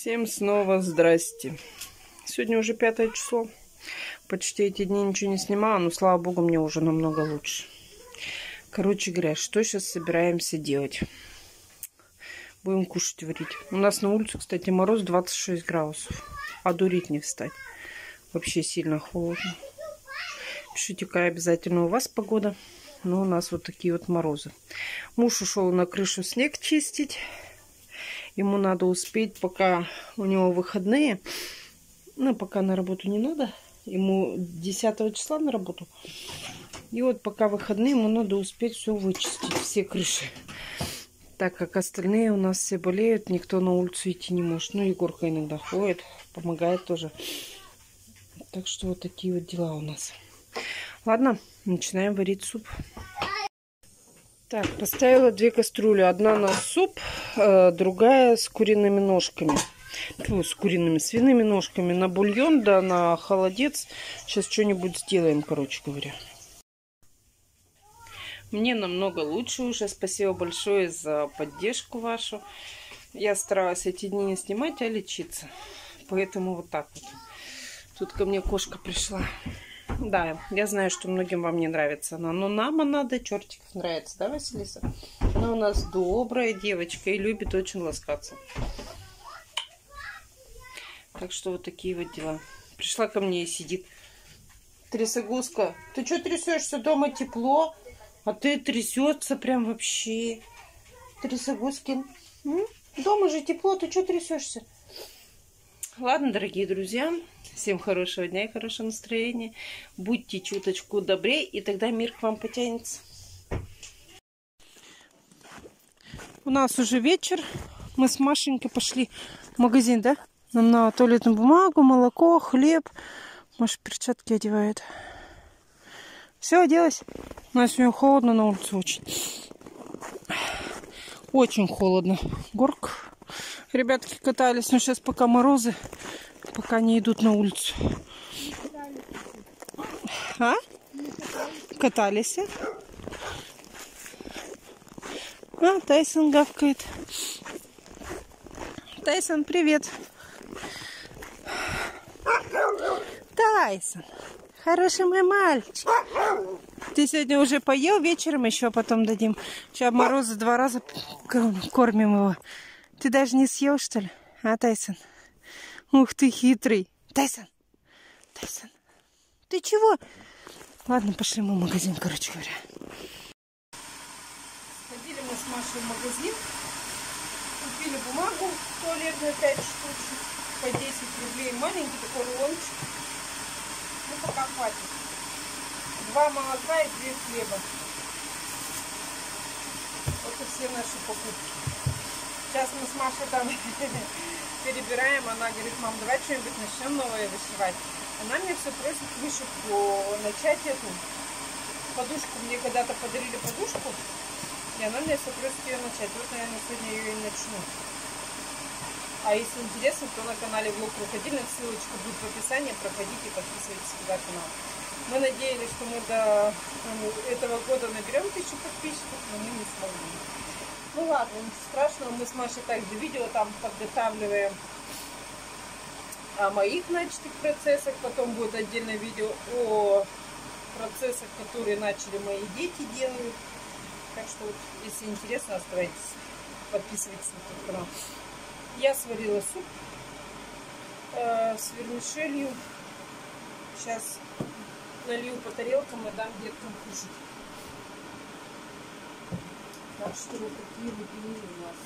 Всем снова здрасте. Сегодня уже 5 число. Почти эти дни ничего не снимала, но, слава богу, мне уже намного лучше. Короче говоря, что сейчас собираемся делать? Будем кушать, варить. У нас на улице, кстати, мороз 26 градусов. А дурить не встать. Вообще сильно холодно. Пишите, какая обязательно у вас погода. Но у нас вот такие вот морозы. Муж ушел на крышу снег чистить. Ему надо успеть, пока у него выходные. Ну, пока на работу не надо. Ему 10 числа на работу. И вот пока выходные, ему надо успеть все вычистить, все крыши. Так как остальные у нас все болеют, никто на улицу идти не может. Ну, Егорка иногда ходит, помогает тоже. Так что вот такие вот дела у нас. Ладно, начинаем варить суп. Так, поставила 2 кастрюли. Одна на суп, другая с куриными ножками. Свиными ножками на бульон, да на холодец. Сейчас что-нибудь сделаем, короче говоря. Мне намного лучше уже. Спасибо большое за поддержку вашу. Я старалась эти дни не снимать, а лечиться. Поэтому вот так вот. Тут ко мне кошка пришла. Да, я знаю, что многим вам не нравится она. Но нам она до чертиков нравится, да, Василиса? Она у нас добрая девочка и любит очень ласкаться. Так что вот такие вот дела. Пришла ко мне и сидит. Трясогузка, ты что трясешься? Дома тепло, а ты трясется прям вообще. Трясогузкин. Дома же тепло, ты что трясешься? Ладно, дорогие друзья, всем хорошего дня и хорошего настроения. Будьте чуточку добрее, и тогда мир к вам потянется. У нас уже вечер. Мы с Машенькой пошли в магазин, да? Нам на туалетную бумагу, молоко, хлеб. Маша перчатки одевает. Все, оделась. У нас сегодня холодно на улице очень. Очень холодно. Горка. Ребятки катались, но сейчас пока морозы, пока не идут на улицу. А? Катались. А, Тайсон гавкает. Тайсон, привет. Тайсон, хороший мой мальчик. Ты сегодня уже поел, вечером еще потом дадим. Сейчас морозы 2 раза кормим его. Ты даже не съел, что ли? А, Тайсон? Ух ты, хитрый. Тайсон! Тайсон! Ты чего? Ладно, пошли мы в магазин, короче говоря. Ходили мы с Машей в магазин. Купили бумагу туалетную 5 штучек. По 10 рублей. Маленький такой рулончик. Ну, пока хватит. 2 молока и 2 хлеба. Вот и все наши покупки. Сейчас мы с Машей там перебираем. Она говорит: мам, давай что-нибудь начнем новое вышивать. Она мне все просит вышивку начать эту подушку. Мне когда-то подарили подушку, и она мне все просит ее начать. Вот, наверное, сегодня ее и начну. А если интересно, то на канале Влог Рукодельник, ссылочка будет в описании. Проходите, подписывайтесь на канал. Мы надеялись, что мы до этого года наберем 1000 подписчиков, но мы не смогли. Ну ладно, ничего страшного. Мы с Машей также видео там подготавливаем о моих начатых процессах. Потом будет отдельное видео о процессах, которые начали мои дети делают. Так что, вот, если интересно, оставайтесь, подписывайтесь на этот канал. Я сварила суп с вермишелью. Сейчас налью по тарелкам и дам деткам кушать. Так что вот такие вот дни у нас.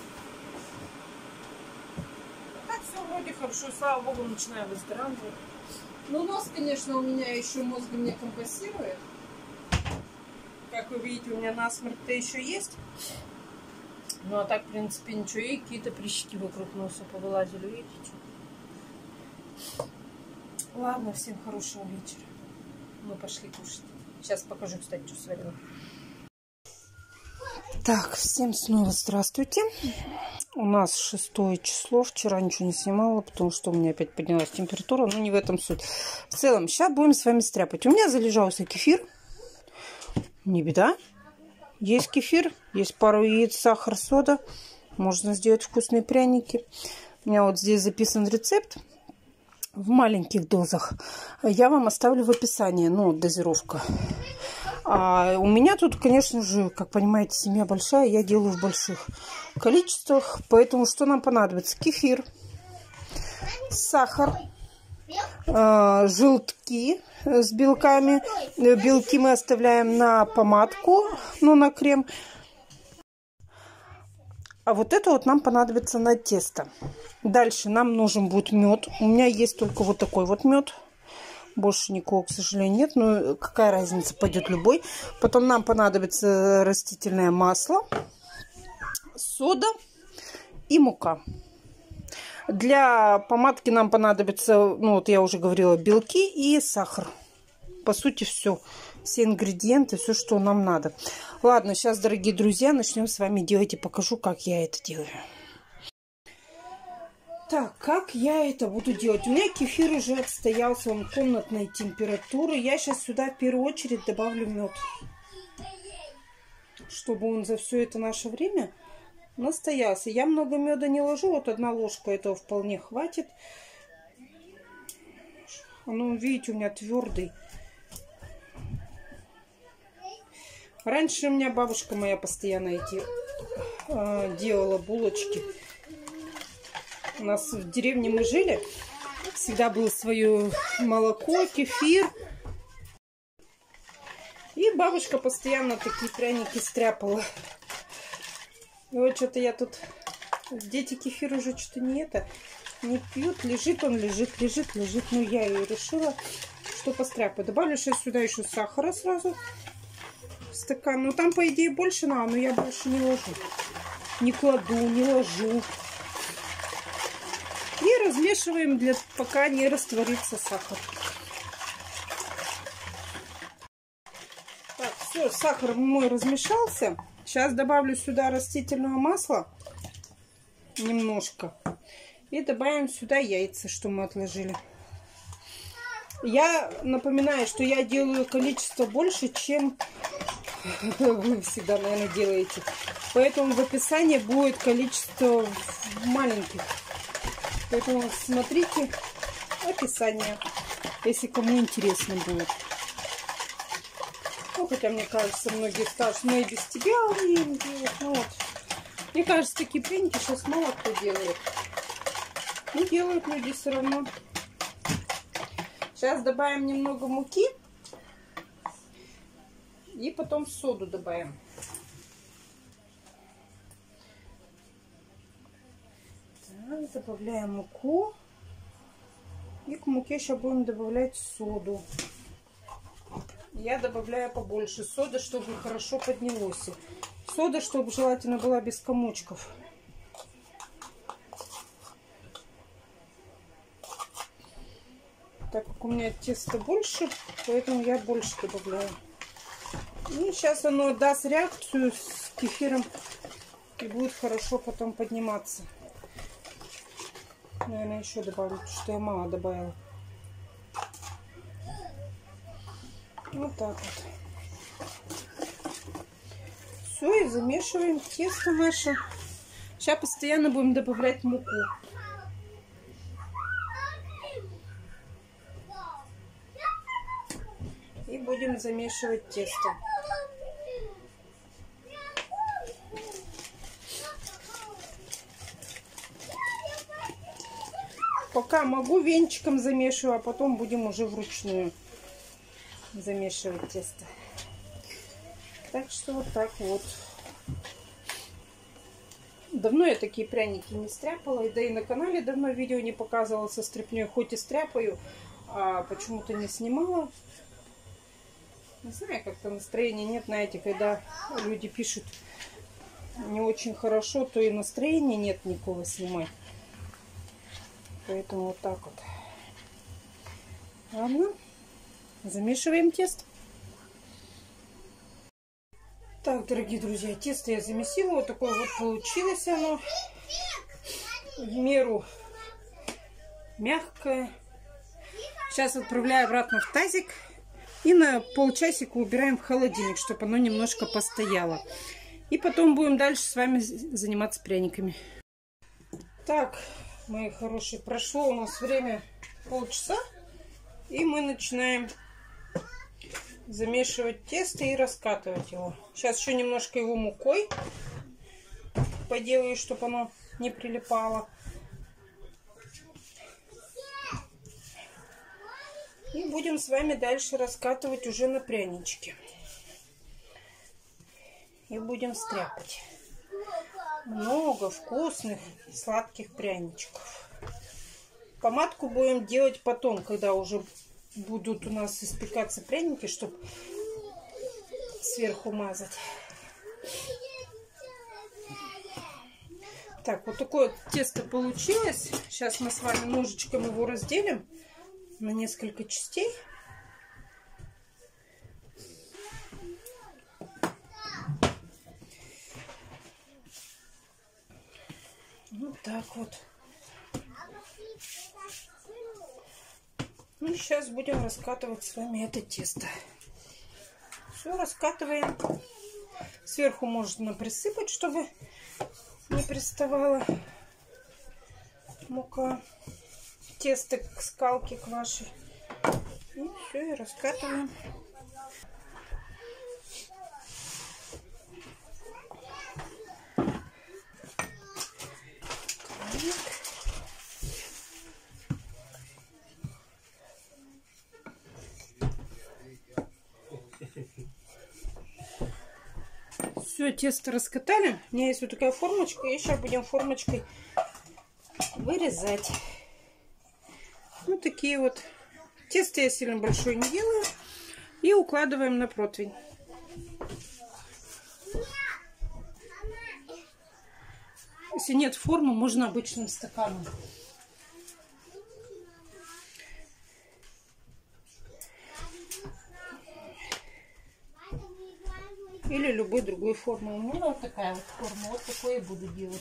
Так все вроде хорошо, слава богу, начинаю выздоравливать. Но нос, конечно, у меня еще мозгом не компенсирует. Как вы видите, у меня насморк-то еще есть. Ну а так, в принципе, ничего. И какие-то прыщики вокруг носа повылазили. Видите? Ладно, всем хорошего вечера. Мы пошли кушать. Сейчас покажу, кстати, что сварила. Так, всем снова здравствуйте. У нас 6 число. Вчера ничего не снимала, потому что у меня опять поднялась температура. Но не в этом суть. В целом, сейчас будем с вами стряпать. У меня залежался кефир. Не беда. Есть кефир, есть пару яиц, сахар, сода. Можно сделать вкусные пряники. У меня вот здесь записан рецепт в маленьких дозах. Я вам оставлю в описании, ну, дозировка. А у меня тут, конечно же, как понимаете, семья большая, я делаю в больших количествах. Поэтому что нам понадобится? Кефир, сахар, желтки с белками. Белки мы оставляем на помадку, ну, на крем. А вот это вот нам понадобится на тесто. Дальше нам нужен будет мед. У меня есть только вот такой вот мед. Больше никакого, к сожалению, нет. Но какая разница, пойдет любой. Потом нам понадобится растительное масло, сода и мука. Для помадки нам понадобится, ну вот я уже говорила, белки и сахар. По сути, все. Все ингредиенты, все, что нам надо. Ладно, сейчас, дорогие друзья, начнем с вами делать и покажу, как я это делаю. Так, как я это буду делать? У меня кефир уже отстоялся, он комнатной температуры. Я сейчас сюда в первую очередь добавлю мед, чтобы он за все это наше время настоялся. Я много меда не ложу, вот 1 ложка этого вполне хватит. Ну, видите, у меня твердый. Раньше у меня бабушка моя постоянно эти делала булочки. У нас в деревне мы жили, всегда было свое молоко, кефир. И бабушка постоянно такие пряники стряпала. И вот что-то я тут... Дети кефир уже что-то не пьют. Лежит он, лежит. Ну, я и решила, что постряпаю. Добавлю сейчас сюда еще сахара сразу. Стакан. Ну, там, по идее, больше надо, но я больше не ложу. Не кладу, не ложу. И размешиваем, пока не растворится сахар. Так, все, сахар мой размешался. Сейчас добавлю сюда растительного масла. Немножко. И добавим сюда яйца, что мы отложили. Я напоминаю, что я делаю количество больше, чем вы всегда, наверное, делаете. Поэтому в описании будет количество маленьких. Поэтому смотрите описание, если кому интересно будет. Ну, хотя, мне кажется, многие скажут, мы и без тебя умеем делать. Ну, вот. Мне кажется, такие пряники сейчас мало кто делает. Ну, делают люди все равно. Сейчас добавим немного муки. И потом соду добавим. Так, добавляем муку. И к муке сейчас будем добавлять соду. Я добавляю побольше соды, чтобы хорошо поднялось. Сода, чтобы желательно была без комочков. Так как у меня теста больше, поэтому я больше добавляю. И сейчас оно даст реакцию с кефиром и будет хорошо потом подниматься. Наверное, еще добавлю, потому что я мало добавила. Вот так вот. Все, и замешиваем тесто наше. Сейчас постоянно будем добавлять муку. И будем замешивать тесто. Пока могу, венчиком замешиваю, а потом будем уже вручную замешивать тесто. Так что вот так вот. Давно я такие пряники не стряпала, да и на канале давно видео не показывала со стряпней. Хоть и стряпаю, а почему-то не снимала. Не знаю, как-то настроения нет, знаете, когда люди пишут не очень хорошо, то и настроения нет никакого снимать. Поэтому вот так вот. Ладно, замешиваем тесто. Так, дорогие друзья, тесто я замесила. Вот такое вот получилось оно. В меру мягкое. Сейчас отправляю обратно в тазик. И на полчасика убираем в холодильник, чтобы оно немножко постояло. И потом будем дальше с вами заниматься пряниками. Так, Мои хорошие, прошло у нас время полчаса, и мы начинаем замешивать тесто и раскатывать его. Сейчас еще немножко его мукой поделаю, чтобы оно не прилипало. И будем с вами дальше раскатывать уже на прянички. И будем стряпать. Много вкусных сладких пряничков. Помадку будем делать потом, когда уже будут у нас испекаться пряники, чтобы сверху мазать. Так, вот такое вот тесто получилось. Сейчас мы с вами ножичком его разделим на несколько частей. Вот так вот. Ну, сейчас будем раскатывать с вами это тесто. Все раскатываем. Сверху можно присыпать, чтобы не приставала мука, тесто к скалке к вашей. И все, и раскатываем. Все, тесто раскатали. У меня есть вот такая формочка. И сейчас будем формочкой вырезать. Вот такие вот. Тесто я сильно большое не делаю. И укладываем на противень. Если нет формы, можно обычным стаканом. Или любой другой формы. У меня вот такая вот форма. Вот такое и буду делать.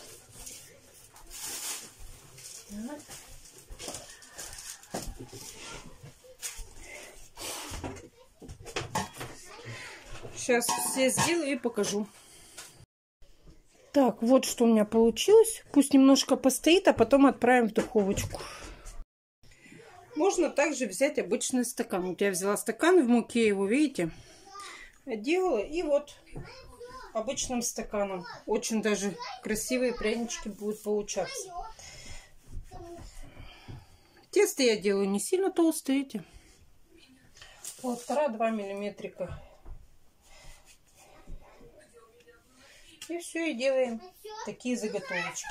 Сейчас все сделаю и покажу. Так, вот что у меня получилось. Пусть немножко постоит, а потом отправим в духовочку. Можно также взять обычный стакан. Вот я взяла стакан в муке, его видите? Отделала, и вот обычным стаканом. Очень даже красивые прянички будут получаться. Тесто я делаю не сильно толстое, видите? 1,5-2 миллиметрика. И все, и делаем такие заготовочки.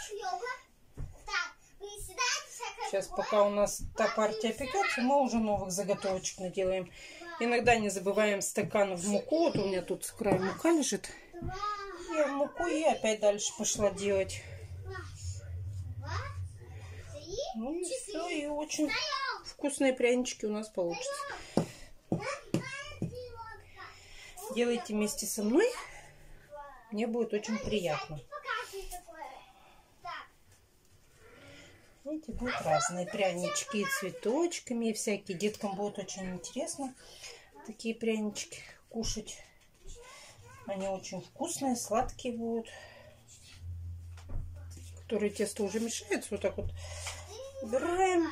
Сейчас, пока у нас та партия пекется, мы уже новых заготовочек наделаем. Иногда не забываем стакан в муку. Вот у меня тут с края мука лежит. Я в муку и опять дальше пошла делать. Ну и все, и очень вкусные прянички у нас получатся. Делайте вместе со мной. Мне будет очень приятно. Видите, будут разные прянички и цветочками, и всякие. Деткам будет очень интересно такие прянички кушать. Они очень вкусные, сладкие будут. Которые тесто уже мешается. Вот так вот убираем.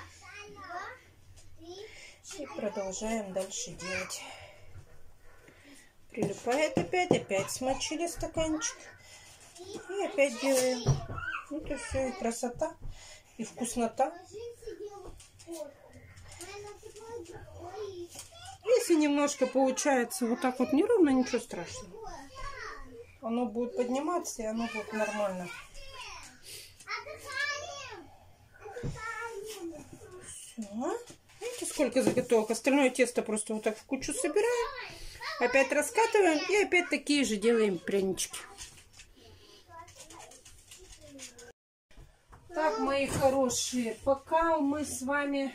И продолжаем дальше делать. Прилипает опять смочили стаканчик. И опять делаем. Вот и все, и красота, и вкуснота. Если немножко получается вот так вот неровно, ничего страшного. Оно будет подниматься, и оно будет нормально. Все. Видите, сколько заготовок. Остальное тесто просто вот так в кучу собираем. Опять раскатываем и опять такие же делаем прянички. Так, мои хорошие, пока мы с вами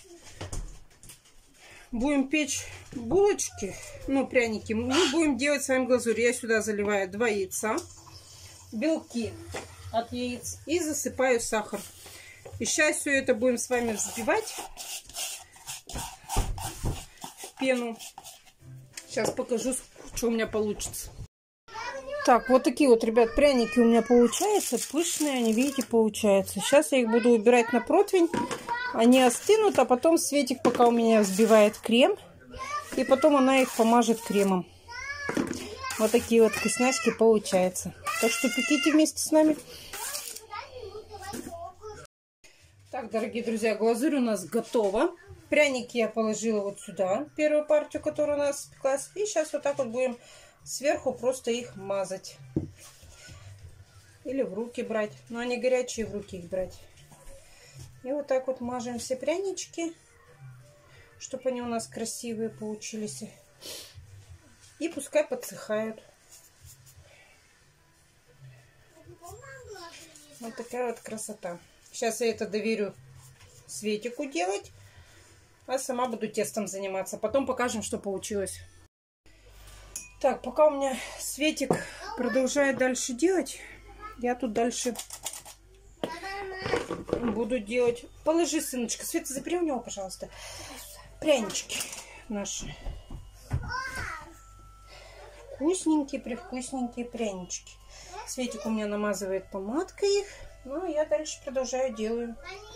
будем печь булочки, ну, пряники, мы будем делать с вами глазурь. Я сюда заливаю 2 яйца, белки от яиц и засыпаю сахар. И сейчас все это будем с вами взбивать в пену. Сейчас покажу, что у меня получится. Так, вот такие вот, ребят, пряники у меня получаются. Пышные они, видите, получаются. Сейчас я их буду убирать на противень. Они остынут, а потом Светик пока у меня взбивает крем. И потом она их помажет кремом. Вот такие вот вкусняшки получаются. Так что пеките вместе с нами. Так, дорогие друзья, глазурь у нас готова. Пряники я положила вот сюда, первую партию, которая у нас спеклась. И сейчас вот так вот будем сверху просто их мазать. Или в руки брать. Но они горячие, в руки их брать. И вот так вот мажем все прянички, чтобы они у нас красивые получились. И пускай подсыхают. Вот такая вот красота. Сейчас я это доверю Светику делать, а сама буду тестом заниматься. Потом покажем, что получилось. Так, пока у меня Светик продолжает дальше делать, я тут дальше буду делать. Положи, сыночка. Света, забери у него, пожалуйста, прянички наши. Вкусненькие, привкусненькие прянички. Светик у меня намазывает помадкой их. Ну, я дальше продолжаю делаю.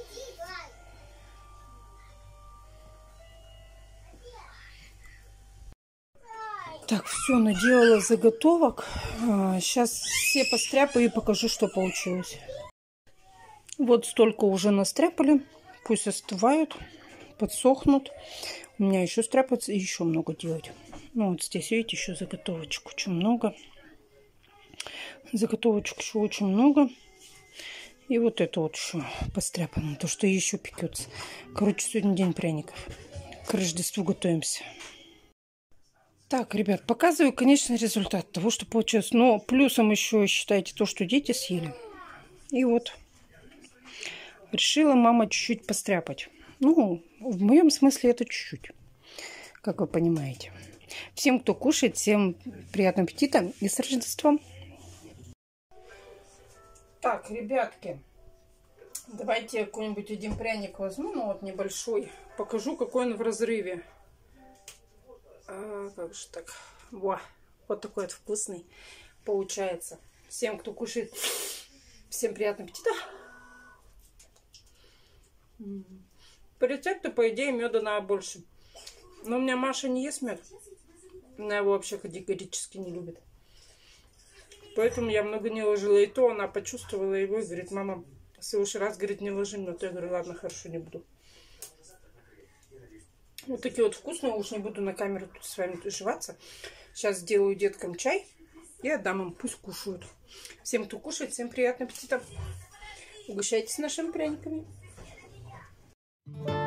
Так, все, наделала заготовок. Сейчас все постряпаю и покажу, что получилось. Вот столько уже настряпали. Пусть остывают, подсохнут. У меня еще стряпаться и еще много делать. Ну, вот здесь, видите, еще заготовочек очень много. Заготовочек еще очень много. И вот это вот еще постряпано. То, что еще пекется. Короче, сегодня день пряников. К Рождеству готовимся. Так, ребят, показываю, конечно, результат того, что получилось. Но плюсом еще считайте то, что дети съели. И вот. Решила мама чуть-чуть постряпать. Ну, в моем смысле это чуть-чуть. Как вы понимаете. Всем, кто кушает, всем приятного аппетита и с Рождеством. Так, ребятки, давайте я какой-нибудь один пряник возьму, ну вот небольшой. Покажу, какой он в разрыве. Как же так? Во, вот такой вот вкусный получается. Всем, кто кушает, всем приятного аппетита. По рецепту, по идее, меда надо больше. Но у меня Маша не ест мед. Она его вообще категорически не любит. Поэтому я много не ложила. И то она почувствовала его и говорит: мама, в следующий раз, говорит, не ложи мед. Я говорю: ладно, хорошо, не буду. Вот такие вот вкусные. Уж не буду на камеру тут с вами тушеваться. Сейчас сделаю деткам чай и отдам им. Пусть кушают. Всем, кто кушает, всем приятного аппетита. Угощайтесь нашими пряниками.